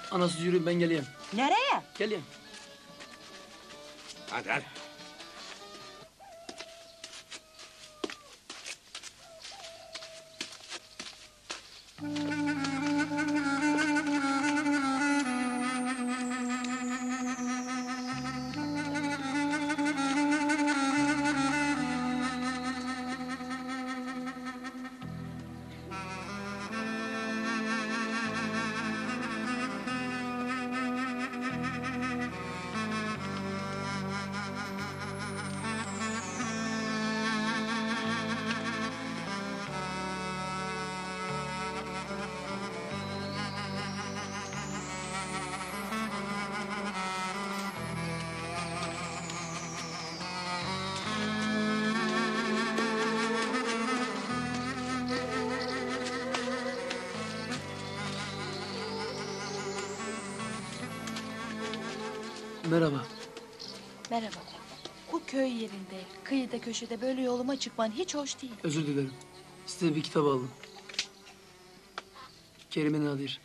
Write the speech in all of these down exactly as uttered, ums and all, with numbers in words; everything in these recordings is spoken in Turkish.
Anasız yürüyün, ben geleyim. Nereye? Geleyim. Hadi hadi. Merhaba. Merhaba. Bu köy yerinde, kıyıda köşede böyle yoluma çıkman hiç hoş değil. Özür dilerim. Size bir kitap aldım. Kerime Nadir.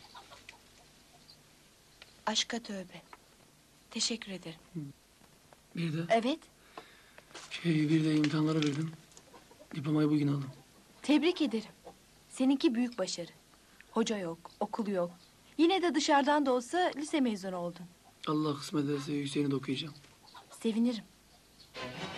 Aşka tövbe. Teşekkür ederim. Bir de Evet, şey, bir de imtihanlara verdim. Diplomayı bugün aldım. tebrik ederim. Seninki büyük başarı. Hoca yok, okul yok. Yine de dışarıdan da olsa lise mezunu oldun. Allah kısmet ederse yükseğini de okuyacağım. Sevinirim.